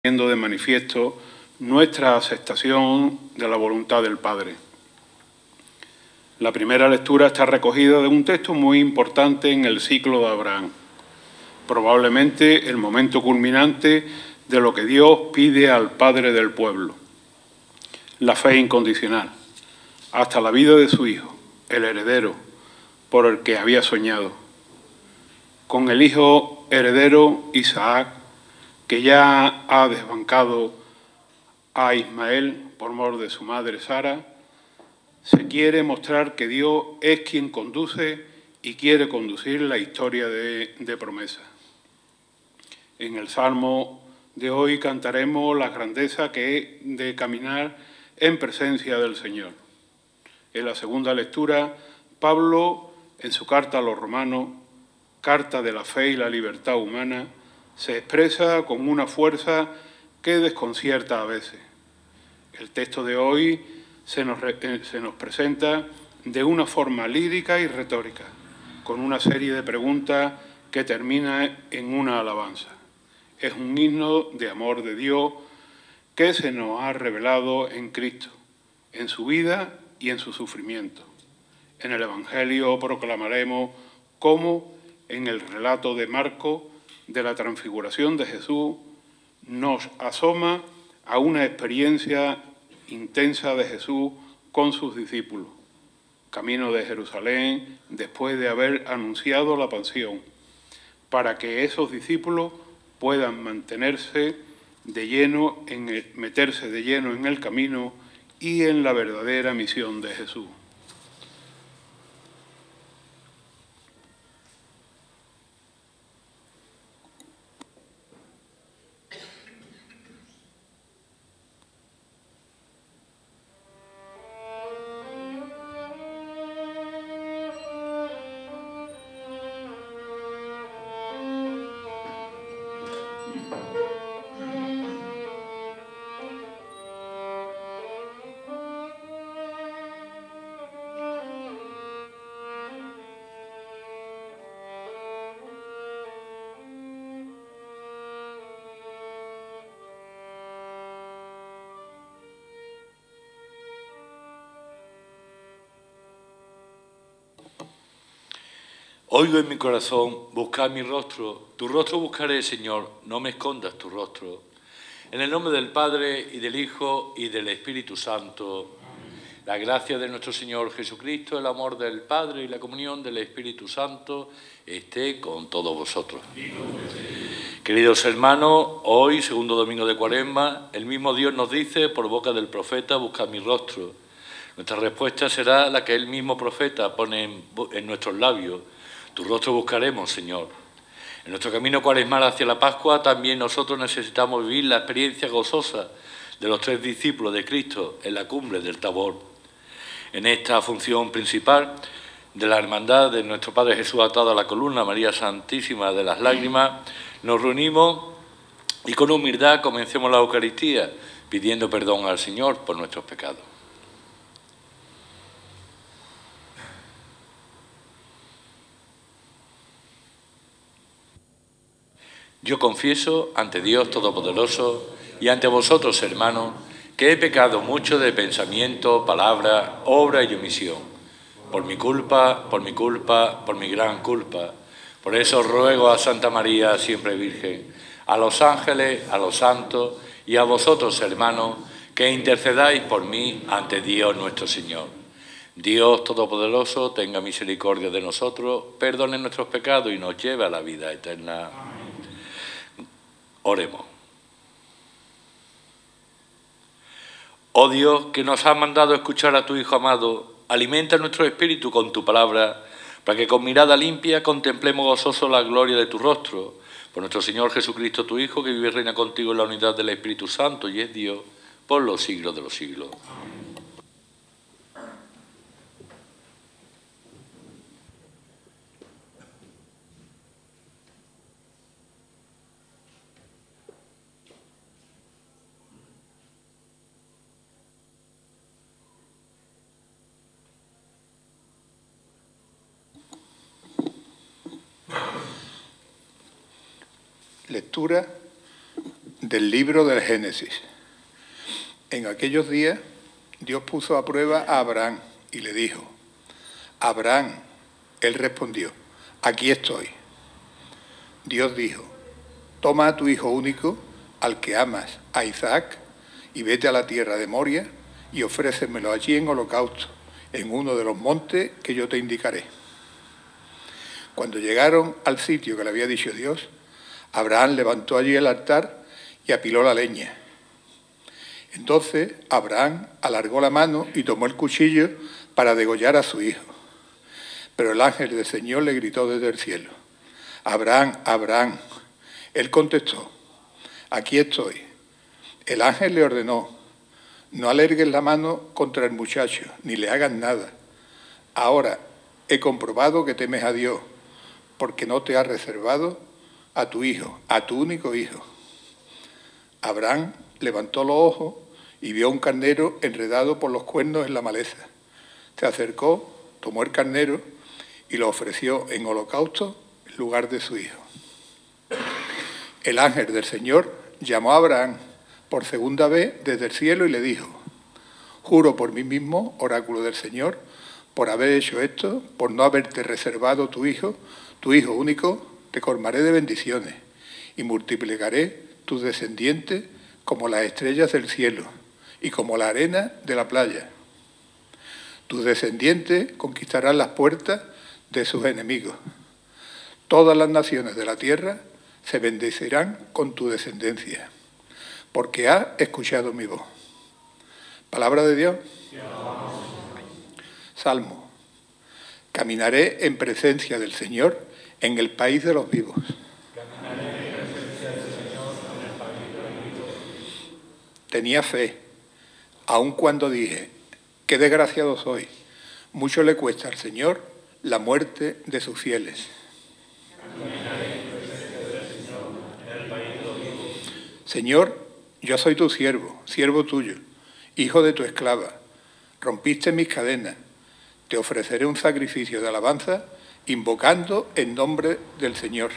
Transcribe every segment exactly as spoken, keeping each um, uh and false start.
poniendo de manifiesto nuestra aceptación de la voluntad del Padre. La primera lectura está recogida de un texto muy importante en el ciclo de Abraham, probablemente el momento culminante de lo que Dios pide al Padre del pueblo, la fe incondicional, hasta la vida de su hijo, el heredero, por el que había soñado. Con el hijo heredero, Isaac, que ya ha desbancado a Ismael por mor de su madre Sara, se quiere mostrar que Dios es quien conduce y quiere conducir la historia de, de promesa. En el Salmo de hoy cantaremos la grandeza que es de caminar en presencia del Señor. En la segunda lectura, Pablo, en su carta a los romanos, carta de la fe y la libertad humana, se expresa con una fuerza que desconcierta a veces. El texto de hoy se nos, se nos presenta de una forma lírica y retórica, con una serie de preguntas que termina en una alabanza. Es un himno de amor de Dios que se nos ha revelado en Cristo, en su vida y en su sufrimiento. En el Evangelio proclamaremos cómo, en el relato de Marcos, de la transfiguración de Jesús, nos asoma a una experiencia intensa de Jesús con sus discípulos, camino de Jerusalén, después de haber anunciado la pasión, para que esos discípulos puedan mantenerse de lleno, en el, meterse de lleno en el camino y en la verdadera misión de Jesús. Oigo en mi corazón, buscad mi rostro, tu rostro buscaré, Señor, no me escondas tu rostro. En el nombre del Padre, y del Hijo, y del Espíritu Santo, la gracia de nuestro Señor Jesucristo, el amor del Padre y la comunión del Espíritu Santo esté con todos vosotros. Queridos hermanos, hoy, segundo domingo de Cuaresma, el mismo Dios nos dice, por boca del profeta, buscad mi rostro. Nuestra respuesta será la que el mismo profeta pone en, en nuestros labios. Tu rostro buscaremos, Señor. En nuestro camino cuaresmal hacia la Pascua también nosotros necesitamos vivir la experiencia gozosa de los tres discípulos de Cristo en la cumbre del Tabor. En esta función principal de la hermandad de nuestro Padre Jesús atado a la columna, María Santísima de las Lágrimas, nos reunimos y con humildad comencemos la Eucaristía pidiendo perdón al Señor por nuestros pecados. Yo confieso ante Dios Todopoderoso y ante vosotros, hermanos, que he pecado mucho de pensamiento, palabra, obra y omisión. Por mi culpa, por mi culpa, por mi gran culpa. Por eso ruego a Santa María, siempre Virgen, a los ángeles, a los santos y a vosotros, hermanos, que intercedáis por mí ante Dios nuestro Señor. Dios Todopoderoso, tenga misericordia de nosotros, perdone nuestros pecados y nos lleve a la vida eterna. Oremos. Oh Dios, que nos has mandado escuchar a tu Hijo amado, alimenta nuestro espíritu con tu palabra, para que con mirada limpia contemplemos gozoso la gloria de tu rostro. Por nuestro Señor Jesucristo, tu Hijo, que vive y reina contigo en la unidad del Espíritu Santo y es Dios, por los siglos de los siglos. Lectura Del libro del Génesis. En aquellos días, Dios puso a prueba a Abraham y le dijo: Abraham, él respondió: aquí estoy. Dios dijo: toma a tu hijo único, al que amas, a Isaac, y vete a la tierra de Moria y ofrécemelo allí en holocausto, en uno de los montes que yo te indicaré. Cuando llegaron al sitio que le había dicho Dios, Abraham levantó allí el altar y apiló la leña. Entonces Abraham alargó la mano y tomó el cuchillo para degollar a su hijo. Pero el ángel del Señor le gritó desde el cielo: Abraham, Abraham. Él contestó: aquí estoy. El ángel le ordenó: no alargues la mano contra el muchacho, ni le hagas nada. Ahora he comprobado que temes a Dios, porque no te has reservado a tu hijo, a tu único hijo. Abraham levantó los ojos y vio un carnero enredado por los cuernos en la maleza. Se acercó, tomó el carnero y lo ofreció en holocausto en lugar de su hijo. El ángel del Señor llamó a Abraham por segunda vez desde el cielo y le dijo: juro por mí mismo, oráculo del Señor, por haber hecho esto, por no haberte reservado tu hijo, tu hijo único, te colmaré de bendiciones y multiplicaré tus descendientes como las estrellas del cielo y como la arena de la playa. Tus descendientes conquistarán las puertas de sus enemigos. Todas las naciones de la tierra se bendecirán con tu descendencia, porque has escuchado mi voz. Palabra de Dios. Salmo. Caminaré en presencia del Señor en el país de los vivos. Tenía fe, aun cuando dije: qué desgraciado soy. Mucho le cuesta al Señor la muerte de sus fieles. Señor, yo soy tu siervo, siervo tuyo, hijo de tu esclava. Rompiste mis cadenas. Te ofreceré un sacrificio de alabanza, invocando el nombre del Señor.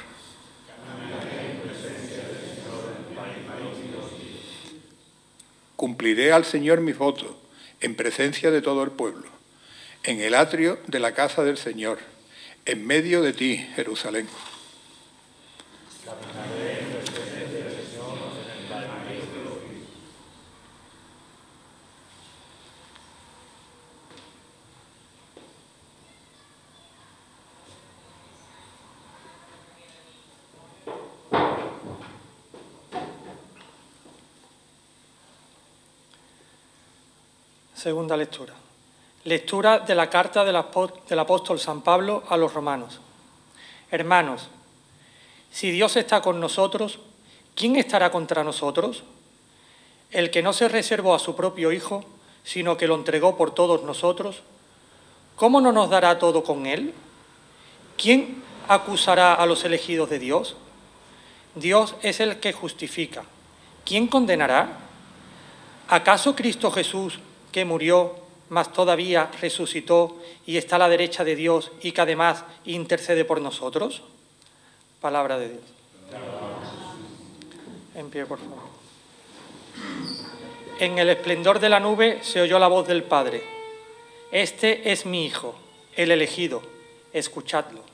Cumpliré al Señor mis votos en presencia de todo el pueblo, en el atrio de la casa del Señor, en medio de ti, Jerusalén. Segunda lectura. Lectura de la carta del apóstol San Pablo a los romanos. Hermanos, si Dios está con nosotros, ¿quién estará contra nosotros? El que no se reservó a su propio Hijo, sino que lo entregó por todos nosotros, ¿cómo no nos dará todo con él? ¿Quién acusará a los elegidos de Dios? Dios es el que justifica. ¿Quién condenará? ¿Acaso Cristo Jesús, que murió, mas todavía resucitó y está a la derecha de Dios y que además intercede por nosotros? Palabra de Dios. En pie, por favor. En el esplendor de la nube se oyó la voz del Padre: este es mi Hijo, el elegido, escuchadlo.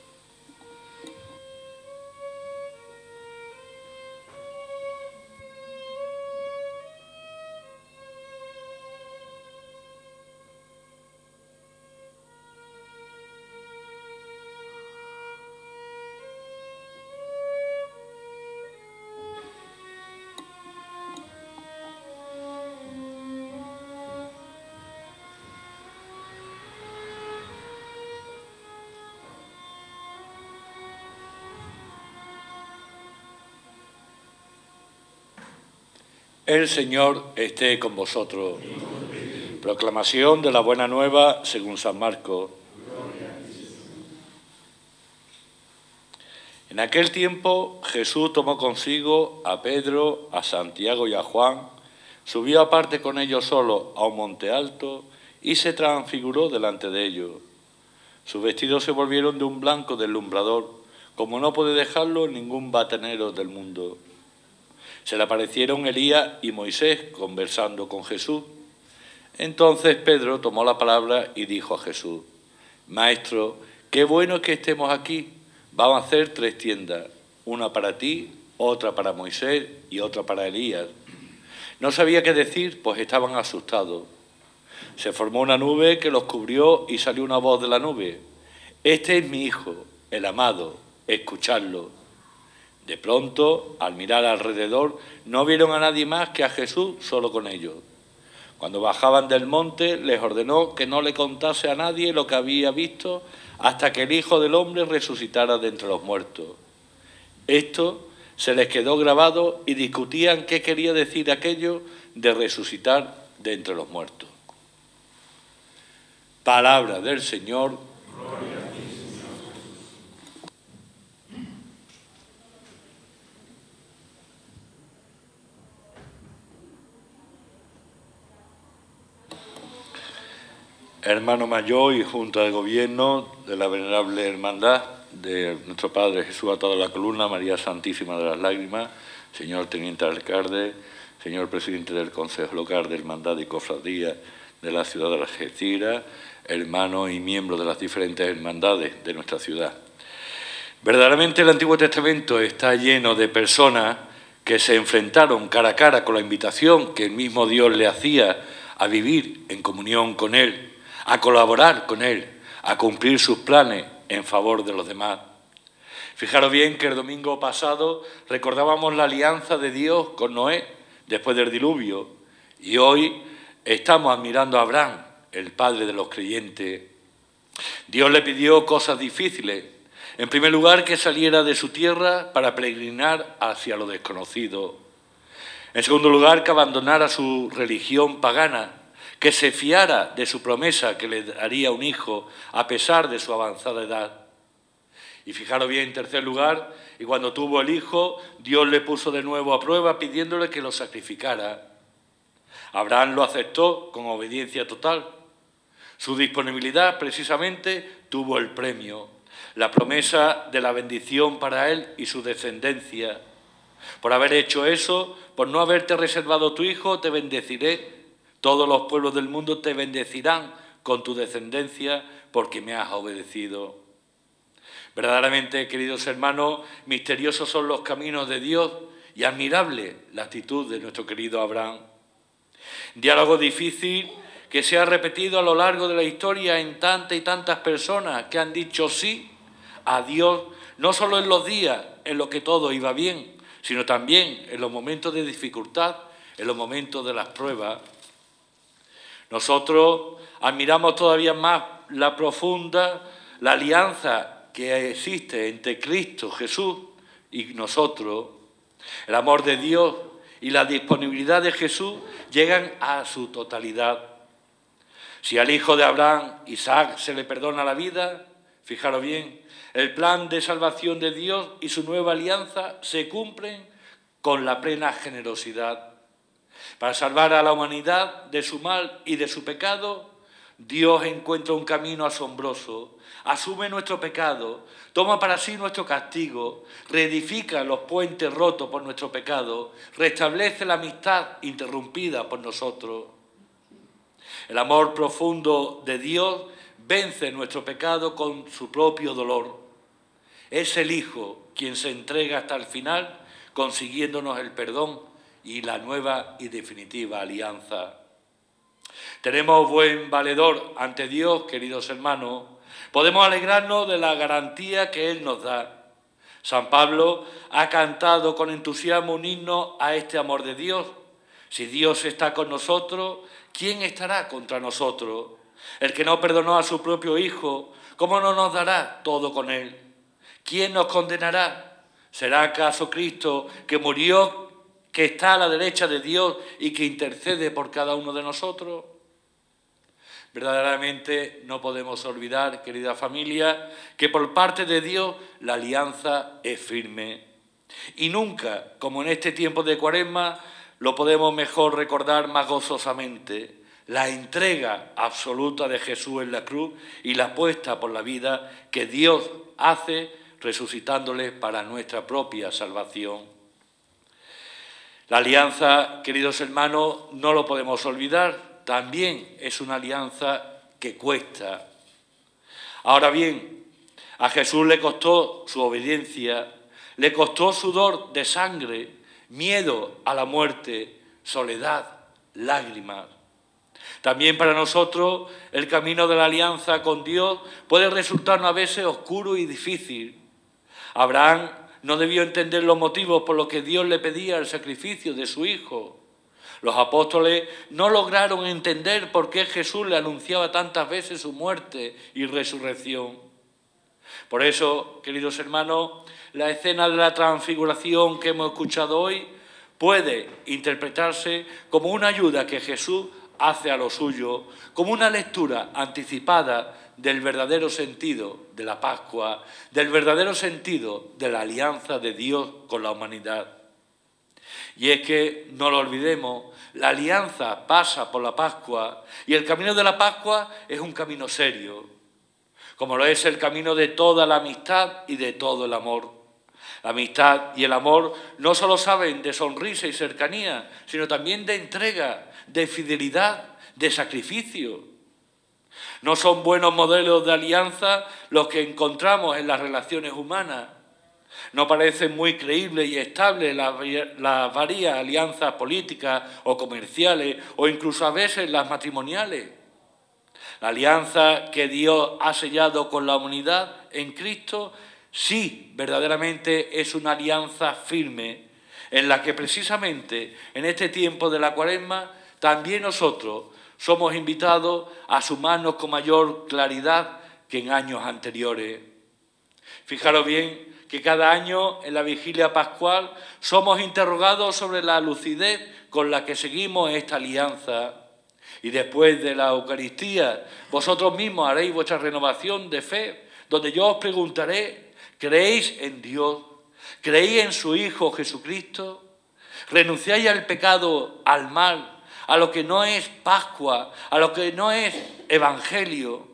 El Señor esté con vosotros. Proclamación de la Buena Nueva según San Marcos. En aquel tiempo Jesús tomó consigo a Pedro, a Santiago y a Juan, subió aparte con ellos solo a un monte alto y se transfiguró delante de ellos. Sus vestidos se volvieron de un blanco deslumbrador, como no puede dejarlo ningún batanero del mundo. Se le aparecieron Elías y Moisés conversando con Jesús. Entonces Pedro tomó la palabra y dijo a Jesús: Maestro, qué bueno que estemos aquí. Vamos a hacer tres tiendas, una para ti, otra para Moisés y otra para Elías. No sabía qué decir, pues estaban asustados. Se formó una nube que los cubrió y salió una voz de la nube: Este es mi Hijo, el amado, escuchadlo. De pronto, al mirar alrededor, no vieron a nadie más que a Jesús solo con ellos. Cuando bajaban del monte, les ordenó que no le contase a nadie lo que había visto hasta que el Hijo del Hombre resucitara de entre los muertos. Esto se les quedó grabado y discutían qué quería decir aquello de resucitar de entre los muertos. Palabra del Señor. Gloria a ti, Señor. Hermano mayor y Junta de Gobierno de la Venerable Hermandad de nuestro Padre Jesús atado a la columna, María Santísima de las Lágrimas, señor Teniente Alcalde, señor Presidente del Consejo Local de Hermandad y Cofradía de la ciudad de Algeciras, hermanos y miembros de las diferentes hermandades de nuestra ciudad. Verdaderamente el Antiguo Testamento está lleno de personas que se enfrentaron cara a cara con la invitación que el mismo Dios le hacía a vivir en comunión con Él, a colaborar con Él, a cumplir sus planes en favor de los demás. Fijaros bien que el domingo pasado recordábamos la alianza de Dios con Noé después del diluvio y hoy estamos admirando a Abraham, el padre de los creyentes. Dios le pidió cosas difíciles. En primer lugar, que saliera de su tierra para peregrinar hacia lo desconocido. En segundo lugar, que abandonara su religión pagana, que se fiara de su promesa que le daría un hijo a pesar de su avanzada edad. Y fijaros bien, en tercer lugar, y cuando tuvo el hijo, Dios le puso de nuevo a prueba pidiéndole que lo sacrificara. Abraham lo aceptó con obediencia total. Su disponibilidad, precisamente, tuvo el premio, la promesa de la bendición para él y su descendencia. Por haber hecho eso, por no haberte reservado tu hijo, te bendeciré. Todos los pueblos del mundo te bendecirán con tu descendencia porque me has obedecido. Verdaderamente, queridos hermanos, misteriosos son los caminos de Dios y admirable la actitud de nuestro querido Abraham. Diálogo difícil que se ha repetido a lo largo de la historia en tantas y tantas personas que han dicho sí a Dios, no solo en los días en los que todo iba bien, sino también en los momentos de dificultad, en los momentos de las pruebas. Nosotros admiramos todavía más la profunda, la alianza que existe entre Cristo Jesús y nosotros. El amor de Dios y la disponibilidad de Jesús llegan a su totalidad. Si al hijo de Abraham, Isaac, se le perdona la vida, fijaros bien, el plan de salvación de Dios y su nueva alianza se cumplen con la plena generosidad. Para salvar a la humanidad de su mal y de su pecado, Dios encuentra un camino asombroso, asume nuestro pecado, toma para sí nuestro castigo, reedifica los puentes rotos por nuestro pecado, restablece la amistad interrumpida por nosotros. El amor profundo de Dios vence nuestro pecado con su propio dolor. Es el Hijo quien se entrega hasta el final, consiguiéndonos el perdón y la nueva y definitiva alianza. Tenemos buen valedor ante Dios, queridos hermanos. Podemos alegrarnos de la garantía que Él nos da. San Pablo ha cantado con entusiasmo un himno a este amor de Dios. Si Dios está con nosotros, ¿quién estará contra nosotros? El que no perdonó a su propio Hijo, ¿cómo no nos dará todo con Él? ¿Quién nos condenará? ¿Será acaso Cristo que murió, que está a la derecha de Dios y que intercede por cada uno de nosotros? Verdaderamente no podemos olvidar, querida familia, que por parte de Dios la alianza es firme. Y nunca, como en este tiempo de Cuaresma, lo podemos mejor recordar más gozosamente. La entrega absoluta de Jesús en la cruz y la apuesta por la vida que Dios hace resucitándole para nuestra propia salvación. La alianza, queridos hermanos, no lo podemos olvidar, también es una alianza que cuesta. Ahora bien, a Jesús le costó su obediencia, le costó sudor de sangre, miedo a la muerte, soledad, lágrimas. También para nosotros el camino de la alianza con Dios puede resultarnos a veces oscuro y difícil. Abraham no debió entender los motivos por los que Dios le pedía el sacrificio de su hijo. Los apóstoles no lograron entender por qué Jesús le anunciaba tantas veces su muerte y resurrección. Por eso, queridos hermanos, la escena de la transfiguración que hemos escuchado hoy puede interpretarse como una ayuda que Jesús hace a lo suyo, como una lectura anticipada del verdadero sentido de la Pascua, del verdadero sentido de la alianza de Dios con la humanidad. Y es que, no lo olvidemos, la alianza pasa por la Pascua y el camino de la Pascua es un camino serio, como lo es el camino de toda la amistad y de todo el amor. La amistad y el amor no solo saben de sonrisa y cercanía, sino también de entrega, de fidelidad, de sacrificio. No son buenos modelos de alianza los que encontramos en las relaciones humanas. No parecen muy creíbles y estables las, las varias alianzas políticas o comerciales o incluso a veces las matrimoniales. La alianza que Dios ha sellado con la humanidad en Cristo sí, verdaderamente es una alianza firme en la que precisamente en este tiempo de la Cuaresma también nosotros somos invitados a sumarnos con mayor claridad que en años anteriores. Fijaros bien que cada año en la vigilia pascual somos interrogados sobre la lucidez con la que seguimos esta alianza. Y después de la Eucaristía, vosotros mismos haréis vuestra renovación de fe, donde yo os preguntaré, ¿creéis en Dios? ¿Creéis en su Hijo Jesucristo? ¿Renunciáis al pecado, al mal, a lo que no es Pascua, a lo que no es Evangelio?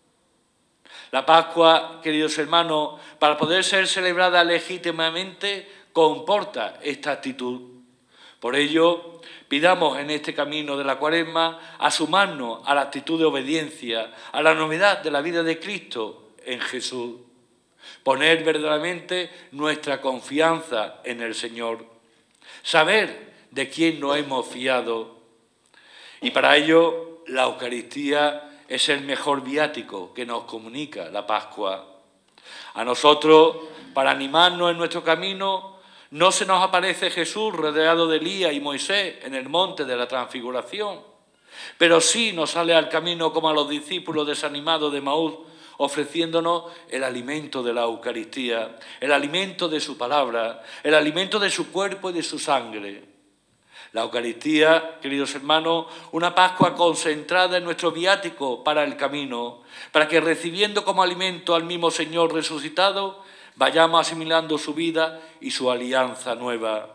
La Pascua, queridos hermanos, para poder ser celebrada legítimamente, comporta esta actitud. Por ello, pidamos en este camino de la Cuaresma a sumarnos a la actitud de obediencia, a la novedad de la vida de Cristo en Jesús. Poner verdaderamente nuestra confianza en el Señor. Saber de quién nos hemos fiado. Y para ello, la Eucaristía es el mejor viático que nos comunica la Pascua. A nosotros, para animarnos en nuestro camino, no se nos aparece Jesús rodeado de Elías y Moisés en el monte de la Transfiguración, pero sí nos sale al camino como a los discípulos desanimados de Maús, ofreciéndonos el alimento de la Eucaristía, el alimento de su palabra, el alimento de su cuerpo y de su sangre. La Eucaristía, queridos hermanos, una Pascua concentrada en nuestro viático para el camino, para que recibiendo como alimento al mismo Señor resucitado, vayamos asimilando su vida y su alianza nueva.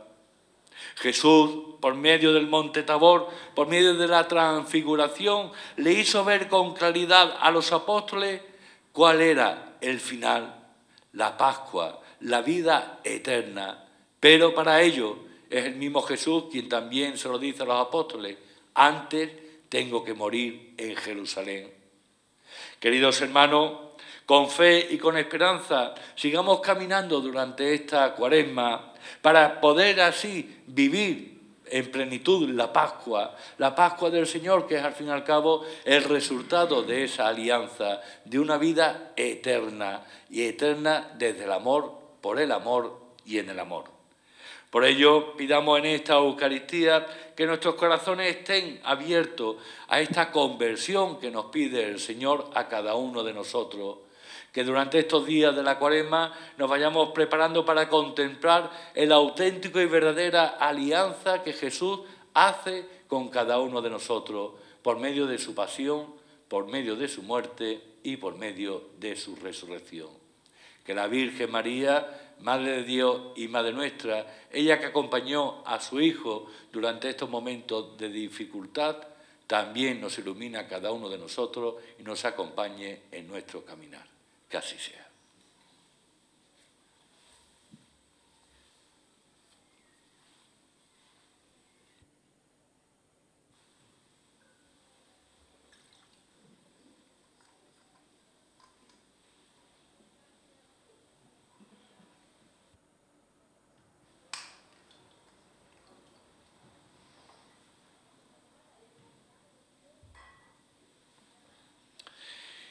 Jesús, por medio del monte Tabor, por medio de la transfiguración, le hizo ver con claridad a los apóstoles cuál era el final, la Pascua, la vida eterna. Pero para ello es el mismo Jesús quien también se lo dice a los apóstoles: antes tengo que morir en Jerusalén. Queridos hermanos, con fe y con esperanza, sigamos caminando durante esta Cuaresma para poder así vivir en plenitud la Pascua, la Pascua del Señor, que es al fin y al cabo el resultado de esa alianza, de una vida eterna, y eterna desde el amor, por el amor y en el amor. Por ello, pidamos en esta Eucaristía que nuestros corazones estén abiertos a esta conversión que nos pide el Señor a cada uno de nosotros. Que durante estos días de la Cuaresma nos vayamos preparando para contemplar el auténtico y verdadera alianza que Jesús hace con cada uno de nosotros, por medio de su pasión, por medio de su muerte y por medio de su resurrección. Que la Virgen María, Madre de Dios y Madre nuestra, ella que acompañó a su Hijo durante estos momentos de dificultad, también nos ilumina a cada uno de nosotros y nos acompañe en nuestro caminar. Que así sea.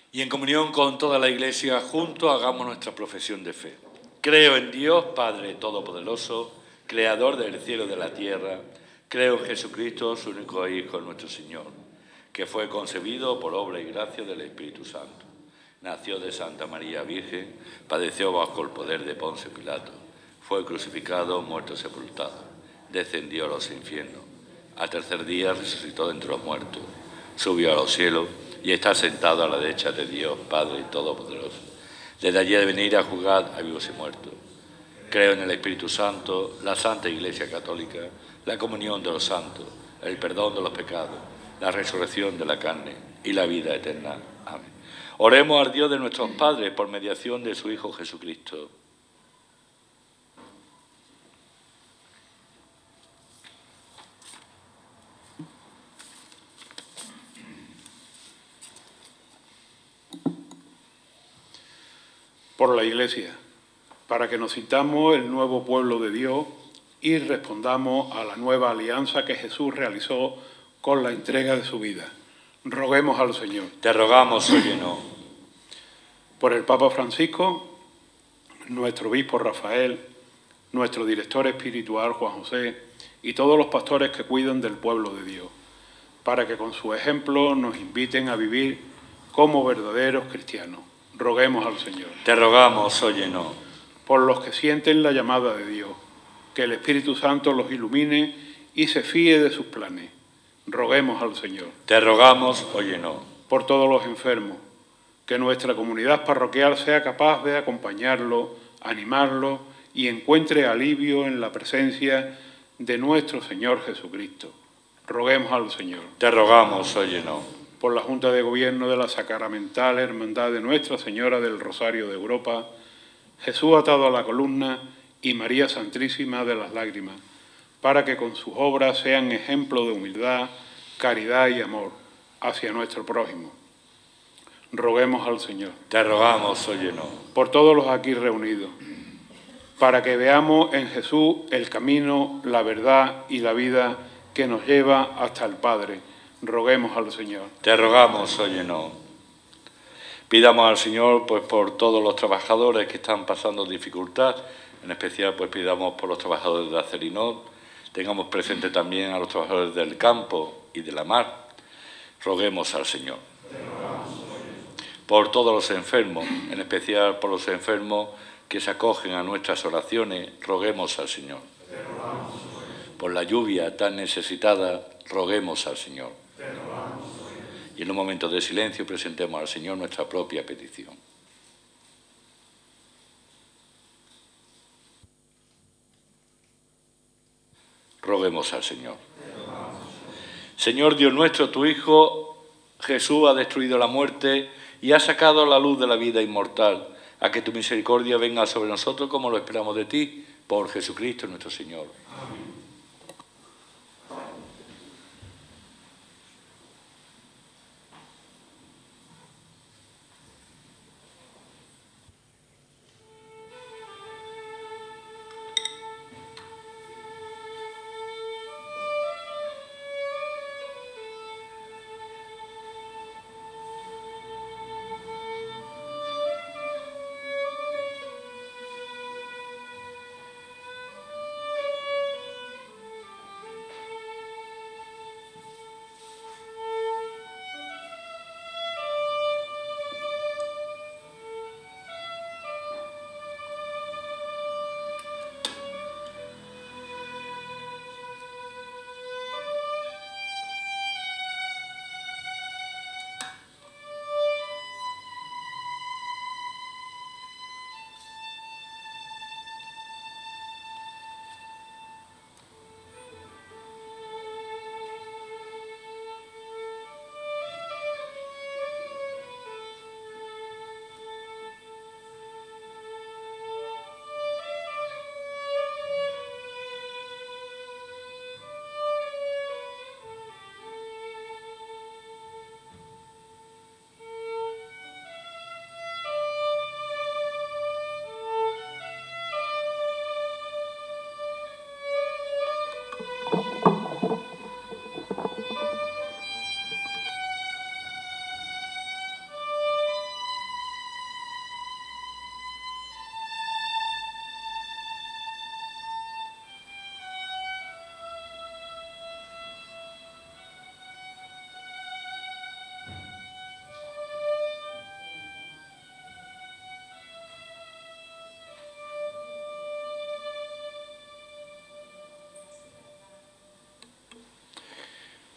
Y en comunión con toda la Iglesia, juntos hagamos nuestra profesión de fe. Creo en Dios, Padre Todopoderoso, Creador del cielo y de la tierra. Creo en Jesucristo, su único Hijo, nuestro Señor, que fue concebido por obra y gracia del Espíritu Santo. Nació de Santa María Virgen, padeció bajo el poder de Poncio Pilato, fue crucificado, muerto y sepultado, descendió a los infiernos. Al tercer día resucitó de entre los muertos, subió a los cielos y está sentado a la derecha de Dios, Padre Todopoderoso. Desde allí de venir a juzgar a vivos y muertos. Creo en el Espíritu Santo, la Santa Iglesia Católica, la comunión de los santos, el perdón de los pecados, la resurrección de la carne y la vida eterna. Amén. Oremos al Dios de nuestros padres por mediación de su Hijo Jesucristo. Por la Iglesia, para que nos sintamos el nuevo pueblo de Dios y respondamos a la nueva alianza que Jesús realizó con la entrega de su vida. Roguemos al Señor. Te rogamos, óyenos. Por el Papa Francisco, nuestro obispo Rafael, nuestro director espiritual Juan José y todos los pastores que cuidan del pueblo de Dios, para que con su ejemplo nos inviten a vivir como verdaderos cristianos. Roguemos al Señor. Te rogamos, óyenos. Por los que sienten la llamada de Dios, que el Espíritu Santo los ilumine y se fíe de sus planes. Roguemos al Señor. Te rogamos, óyenos. Por todos los enfermos, que nuestra comunidad parroquial sea capaz de acompañarlo, animarlo y encuentre alivio en la presencia de nuestro Señor Jesucristo. Roguemos al Señor. Te rogamos, óyenos. Por la Junta de Gobierno de la Sacramental Hermandad de Nuestra Señora del Rosario de Europa, Jesús atado a la columna y María Santísima de las Lágrimas, para que con sus obras sean ejemplo de humildad, caridad y amor hacia nuestro prójimo. Roguemos al Señor. Te rogamos, óyenos. Por todos los aquí reunidos, para que veamos en Jesús el camino, la verdad y la vida que nos lleva hasta el Padre. Roguemos al Señor. Te rogamos, óyenos. Pidamos al Señor pues por todos los trabajadores que están pasando dificultad, en especial pues pidamos por los trabajadores de Acerinot, tengamos presente también a los trabajadores del campo y de la mar. Roguemos al Señor. Por todos los enfermos, en especial por los enfermos que se acogen a nuestras oraciones, roguemos al Señor. Por la lluvia tan necesitada, roguemos al Señor. Y en un momento de silencio presentemos al Señor nuestra propia petición. Roguemos al Señor. Señor Dios nuestro, tu Hijo Jesús ha destruido la muerte y ha sacado la luz de la vida inmortal. A que tu misericordia venga sobre nosotros como lo esperamos de ti, por Jesucristo nuestro Señor. Amén.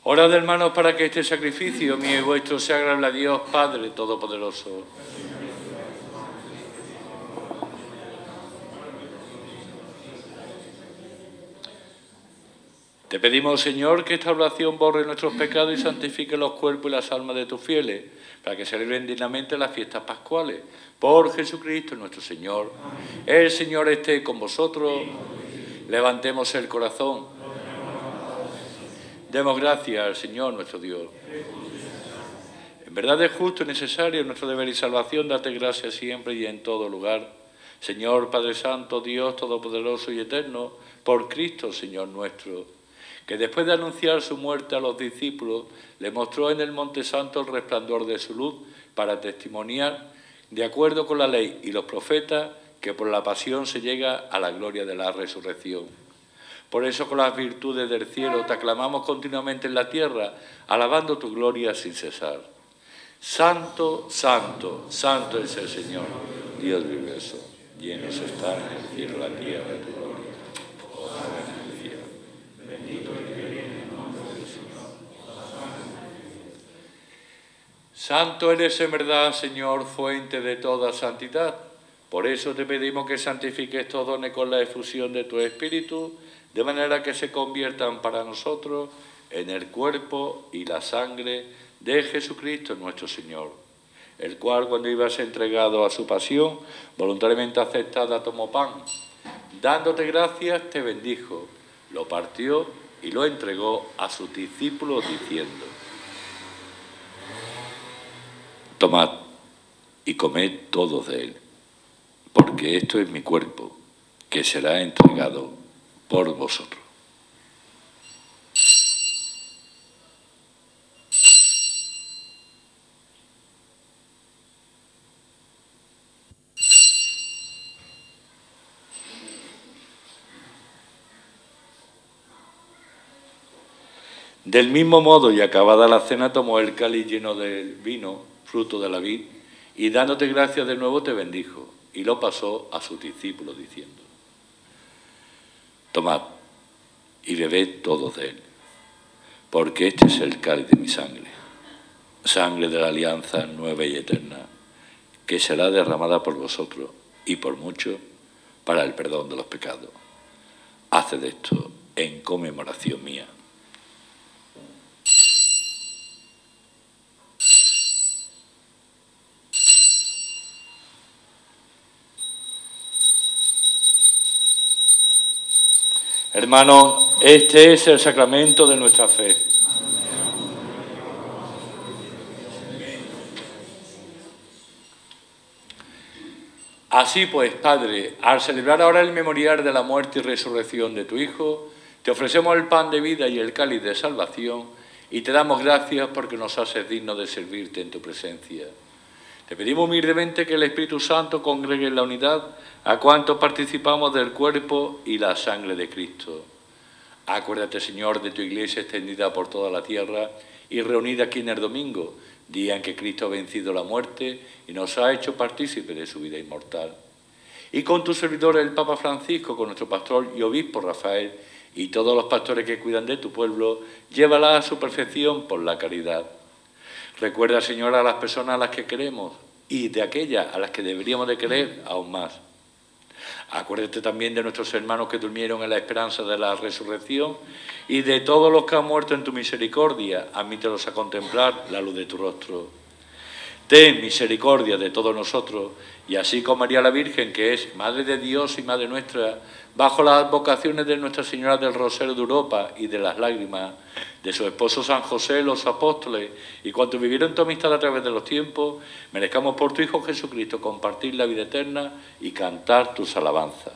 Orad, hermanos, para que este sacrificio mío y vuestro sea agradable a Dios, Padre Todopoderoso. Te pedimos, Señor, que esta oración borre nuestros pecados y santifique los cuerpos y las almas de tus fieles, para que celebren dignamente las fiestas pascuales. Por Jesucristo nuestro Señor. El Señor esté con vosotros. Levantemos el corazón. Demos gracias al Señor nuestro Dios. En verdad es justo y necesario nuestro deber y salvación darte gracias siempre y en todo lugar. Señor Padre Santo, Dios Todopoderoso y Eterno, por Cristo, Señor nuestro, que después de anunciar su muerte a los discípulos, le mostró en el Monte Santo el resplandor de su luz para testimoniar, de acuerdo con la ley y los profetas, que por la pasión se llega a la gloria de la resurrección. Por eso, con las virtudes del cielo, te aclamamos continuamente en la tierra, alabando tu gloria sin cesar. Santo, santo, santo es el Señor, Dios del universo. Llenos están en el cielo la tierra de tu gloria. Santo eres en verdad, Señor, fuente de toda santidad. Por eso te pedimos que santifiques estos dones con la efusión de tu Espíritu, de manera que se conviertan para nosotros en el cuerpo y la sangre de Jesucristo nuestro Señor, el cual, cuando iba a ser entregado a su pasión, voluntariamente aceptada, tomó pan. Dándote gracias, te bendijo, lo partió y lo entregó a sus discípulos, diciendo: tomad y comed todos de él, porque esto es mi cuerpo, que será entregado por vosotros. Del mismo modo, y acabada la cena, tomó el cáliz lleno del vino, fruto de la vid, y dándote gracias de nuevo te bendijo, y lo pasó a sus discípulos diciendo: tomad y bebed todos de él, porque este es el cáliz de mi sangre, sangre de la alianza nueva y eterna, que será derramada por vosotros y por muchos para el perdón de los pecados. Haced esto en conmemoración mía. Hermanos, este es el sacramento de nuestra fe. Así pues, Padre, al celebrar ahora el memorial de la muerte y resurrección de tu Hijo, te ofrecemos el pan de vida y el cáliz de salvación, y te damos gracias porque nos haces dignos de servirte en tu presencia. Te pedimos humildemente que el Espíritu Santo congregue en la unidad a cuantos participamos del cuerpo y la sangre de Cristo. Acuérdate, Señor, de tu Iglesia extendida por toda la tierra y reunida aquí en el domingo, día en que Cristo ha vencido la muerte y nos ha hecho partícipes de su vida inmortal. Y con tu servidor, el Papa Francisco, con nuestro pastor y obispo Rafael, y todos los pastores que cuidan de tu pueblo, llévala a su perfección por la caridad. Recuerda, Señor, a las personas a las que queremos y de aquellas a las que deberíamos de querer aún más. Acuérdate también de nuestros hermanos que durmieron en la esperanza de la resurrección y de todos los que han muerto en tu misericordia. Admítelos a contemplar la luz de tu rostro. Ten misericordia de todos nosotros, y así como María la Virgen, que es Madre de Dios y Madre nuestra, bajo las advocaciones de Nuestra Señora del Rosario de Europa y de las Lágrimas, de su esposo San José, los apóstoles y cuantos vivieron tu amistad a través de los tiempos, merezcamos por tu Hijo Jesucristo compartir la vida eterna y cantar tus alabanzas.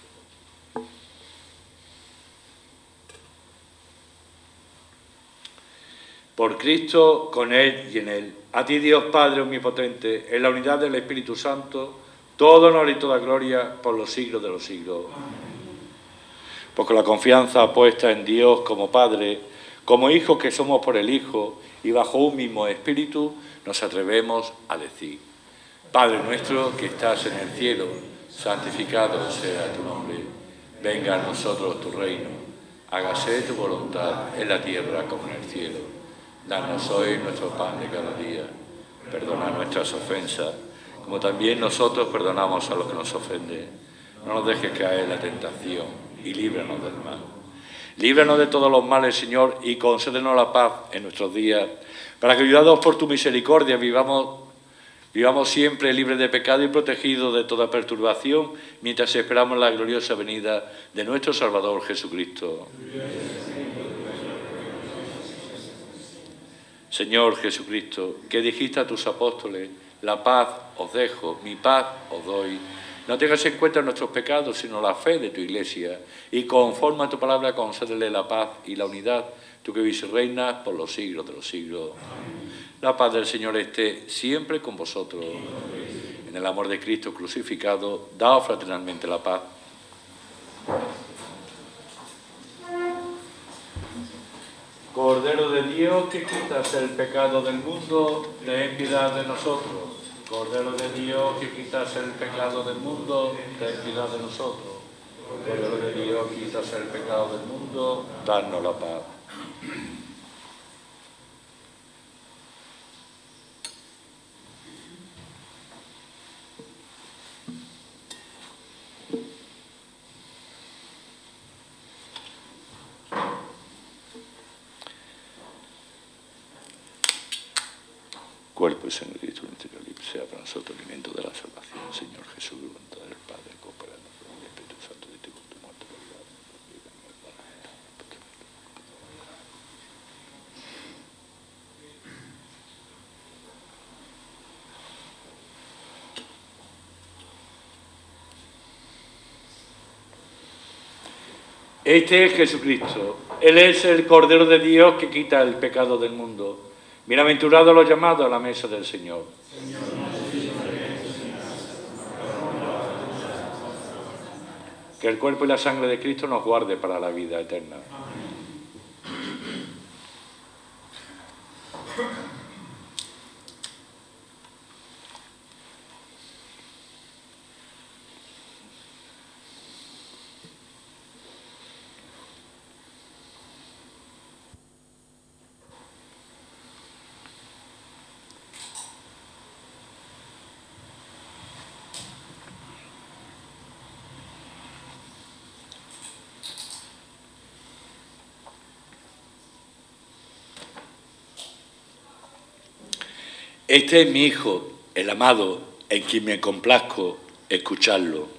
Por Cristo, con Él y en Él, a ti Dios Padre Omnipotente, en la unidad del Espíritu Santo, todo honor y toda gloria por los siglos de los siglos. Porque la confianza puesta en Dios como Padre, como hijos que somos por el Hijo, y bajo un mismo Espíritu, nos atrevemos a decir: Padre nuestro que estás en el cielo, santificado sea tu nombre. Venga a nosotros tu reino. Hágase tu voluntad en la tierra como en el cielo. Danos hoy nuestro pan de cada día. Perdona nuestras ofensas, como también nosotros perdonamos a los que nos ofenden. No nos dejes caer en la tentación y líbranos del mal. Líbranos de todos los males, Señor, y concédenos la paz en nuestros días, para que, ayudados por tu misericordia, vivamos, vivamos siempre libres de pecado y protegidos de toda perturbación, mientras esperamos la gloriosa venida de nuestro Salvador Jesucristo. Señor Jesucristo, que dijiste a tus apóstoles, la paz os dejo, mi paz os doy. No tengas en cuenta nuestros pecados, sino la fe de tu Iglesia, y conforme a tu palabra concédele la paz y la unidad, tú que vives y reinas por los siglos de los siglos. La paz del Señor esté siempre con vosotros. En el amor de Cristo crucificado, daos fraternalmente la paz. Cordero de Dios, que quitas el pecado del mundo, ten piedad de nosotros. Cordero de Dios, que quitas el pecado del mundo, ten piedad de nosotros. Cordero de Dios, que quitas el pecado del mundo, danos la paz. Cuerpo y sangre de Cristo, sea para nosotros alimento de la salvación. Señor Jesús, voluntad del Padre, cooperando con el Espíritu Santo, de ti con tu muerte, Este es Jesucristo. Él es el Cordero de Dios que quita el pecado del mundo. Bienaventurados los llamados a la mesa del Señor. Que el cuerpo y la sangre de Cristo nos guarde para la vida eterna. Este es mi Hijo, el amado, en quien me complazco escucharlo.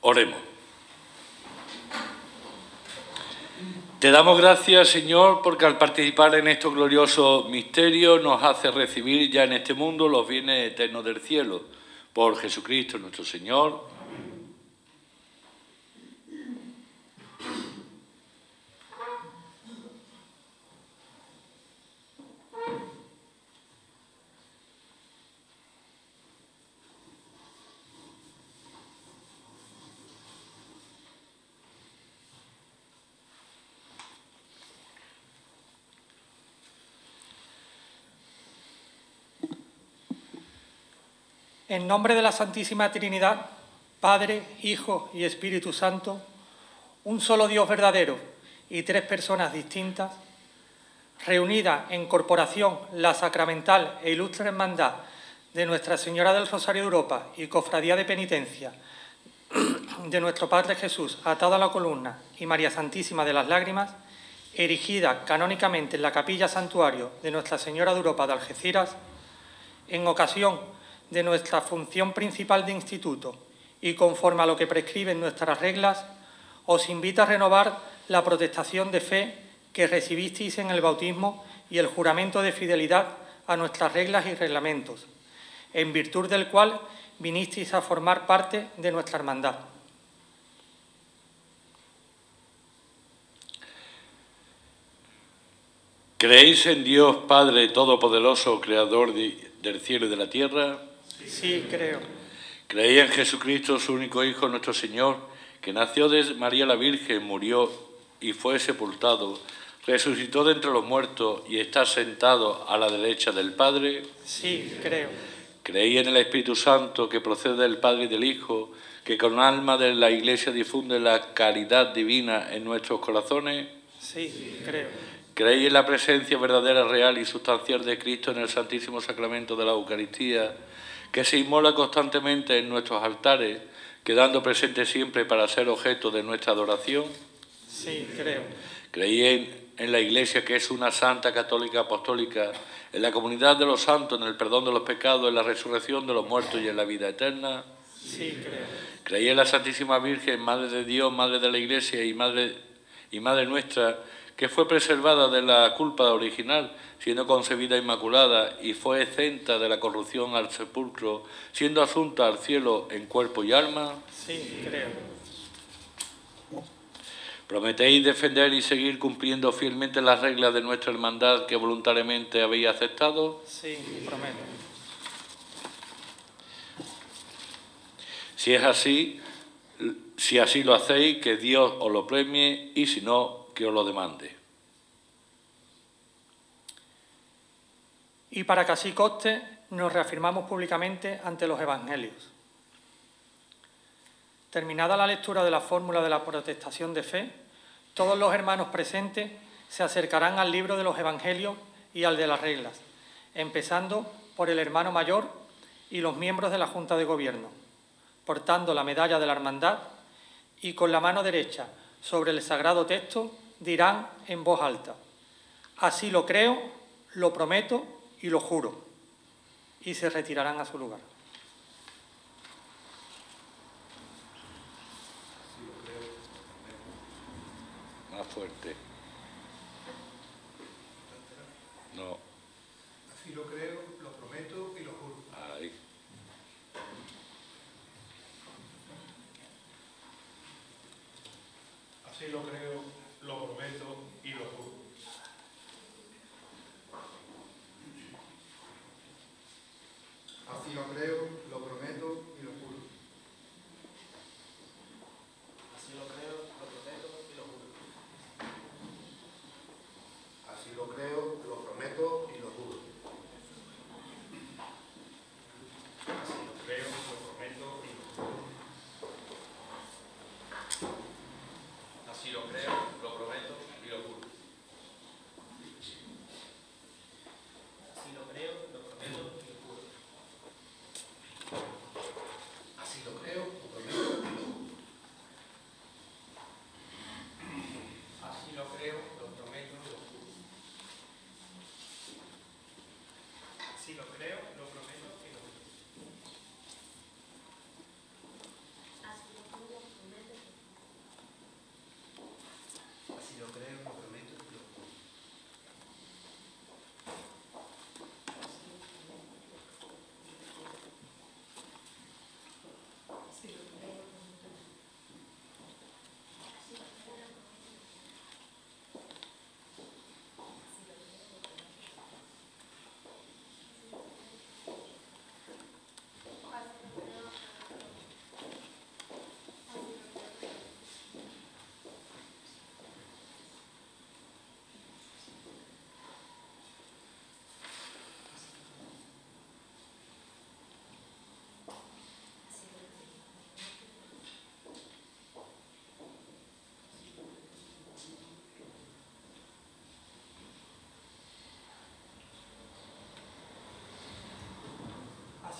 Oremos. Te damos gracias, Señor, porque al participar en estos gloriosos misterios nos hace recibir ya en este mundo los bienes eternos del cielo. Por Jesucristo nuestro Señor. En nombre de la Santísima Trinidad, Padre, Hijo y Espíritu Santo, un solo Dios verdadero y tres personas distintas, reunidas en corporación la sacramental e ilustre hermandad de Nuestra Señora del Rosario de Europa y Cofradía de Penitencia de nuestro Padre Jesús atado a la columna y María Santísima de las Lágrimas, erigida canónicamente en la capilla santuario de Nuestra Señora de Europa de Algeciras, en ocasión de nuestra función principal de instituto y conforme a lo que prescriben nuestras reglas, os invito a renovar la protestación de fe que recibisteis en el bautismo y el juramento de fidelidad a nuestras reglas y reglamentos, en virtud del cual vinisteis a formar parte de nuestra hermandad. ¿Creéis en Dios Padre Todopoderoso, Creador de, del cielo y de la tierra? Sí, creo. Creí en Jesucristo, su único Hijo, nuestro Señor, que nació de María la Virgen, murió y fue sepultado, resucitó de entre los muertos y está sentado a la derecha del Padre. Sí, creo. Creí en el Espíritu Santo, que procede del Padre y del Hijo, que con alma de la Iglesia difunde la caridad divina en nuestros corazones. Sí, creo. Creí en la presencia verdadera, real y sustancial de Cristo en el Santísimo Sacramento de la Eucaristía, que se inmola constantemente en nuestros altares, quedando presente siempre para ser objeto de nuestra adoración. Sí, creo. Creí en, en la Iglesia, que es una santa católica apostólica, en la comunidad de los santos, en el perdón de los pecados, en la resurrección de los muertos y en la vida eterna. Sí, creo. Creí en la Santísima Virgen, Madre de Dios, Madre de la Iglesia y Madre, y Madre nuestra, que fue preservada de la culpa original, siendo concebida inmaculada, y fue exenta de la corrupción al sepulcro, siendo asunta al cielo en cuerpo y alma. Sí, creo. ¿Prometéis defender y seguir cumpliendo fielmente las reglas de nuestra hermandad que voluntariamente habéis aceptado? Sí, prometo. Si es así, si así lo hacéis, que Dios os lo premie, y si no, que os lo demande. Y para que así conste, nos reafirmamos públicamente ante los evangelios. Terminada la lectura de la fórmula de la protestación de fe, todos los hermanos presentes se acercarán al libro de los evangelios y al de las reglas, empezando por el hermano mayor y los miembros de la Junta de Gobierno, portando la medalla de la hermandad y con la mano derecha sobre el sagrado texto dirán en voz alta: así lo creo, lo prometo y lo juro, y se retirarán a su lugar. Más fuerte. No. Así lo creo, lo prometo y lo juro. Ahí. Así lo creo, lo prometo y lo juro. Así lo creo, lo prometo y lo juro. Así lo creo, lo prometo y lo juro. Así lo creo, lo prometo y lo juro. Así lo creo, lo prometo y lo juro. Así lo creo, lo prometo y lo juro. Así lo creo, lo prometo y lo juro. Así lo creo, lo prometo y lo juro. Así lo creo, lo prometo y lo juro. Así lo creo, lo prometo y lo juro.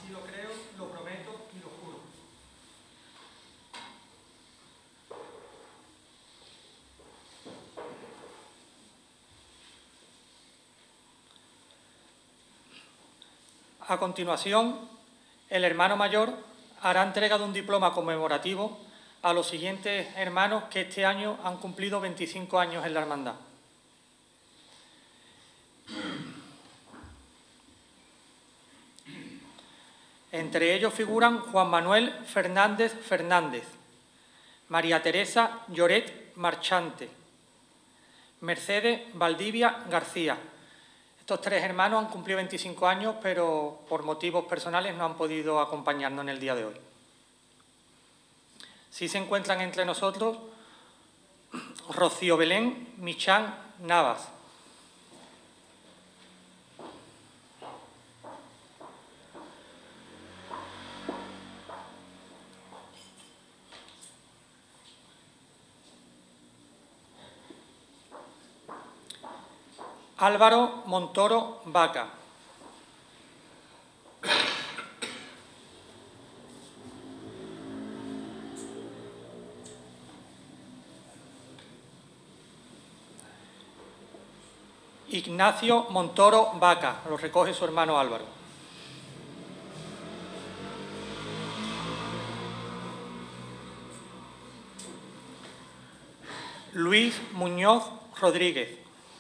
Así lo creo, lo prometo y lo juro. A continuación, el hermano mayor hará entrega de un diploma conmemorativo a los siguientes hermanos que este año han cumplido veinticinco años en la hermandad. Entre ellos figuran Juan Manuel Fernández Fernández, María Teresa Lloret Marchante, Mercedes Valdivia García. Estos tres hermanos han cumplido veinticinco años, pero por motivos personales no han podido acompañarnos en el día de hoy. Sí se encuentran entre nosotros Rocío Belén Michán Navas, Álvaro Montoro Vaca, Ignacio Montoro Vaca, lo recoge su hermano Álvaro. Luis Muñoz Rodríguez.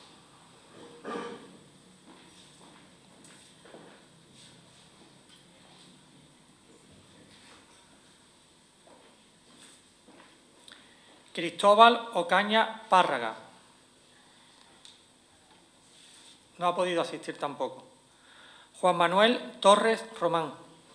Cristóbal Ocaña Párraga. No ha podido asistir tampoco. Juan Manuel Torres Román.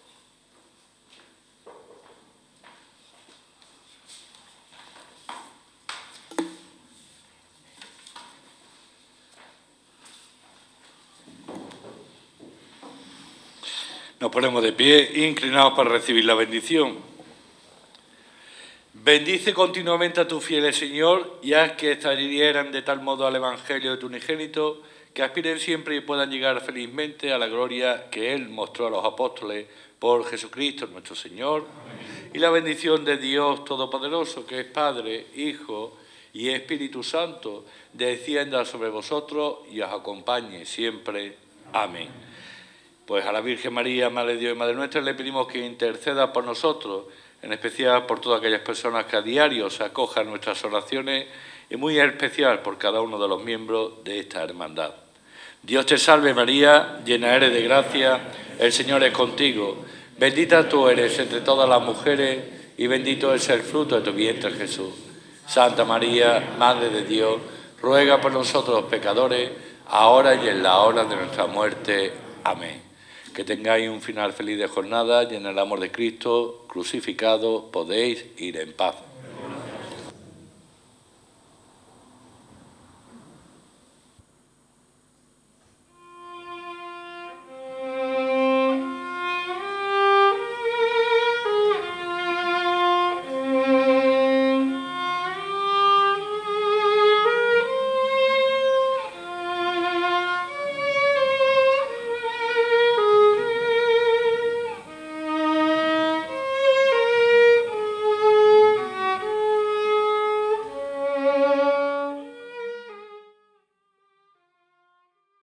Nos ponemos de pie, inclinados para recibir la bendición. Bendice continuamente a tus fieles, Señor, y haz que adhieran de tal modo al Evangelio de tu unigénito, que aspiren siempre y puedan llegar felizmente a la gloria que Él mostró a los apóstoles por Jesucristo nuestro Señor. Amén. Y la bendición de Dios Todopoderoso, que es Padre, Hijo y Espíritu Santo, descienda sobre vosotros y os acompañe siempre. Amén. Pues a la Virgen María, Madre de Dios y Madre nuestra, le pedimos que interceda por nosotros, en especial por todas aquellas personas que a diario se acojan a nuestras oraciones y muy en especial por cada uno de los miembros de esta hermandad. Dios te salve María, llena eres de gracia, el Señor es contigo. Bendita tú eres entre todas las mujeres y bendito es el fruto de tu vientre Jesús. Santa María, Madre de Dios, ruega por nosotros los pecadores, ahora y en la hora de nuestra muerte. Amén. Que tengáis un final feliz de jornada y en el amor de Cristo crucificado podéis ir en paz.